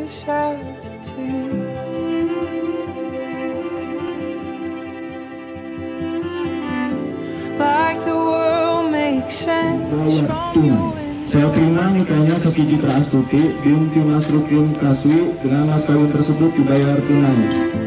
this altitude. Like the world makes sense from your Saya terima nikahnya Sakiji Praastuti bin Timas Rukin Kaswi dengan mas kawin tersebut dibayar tunai.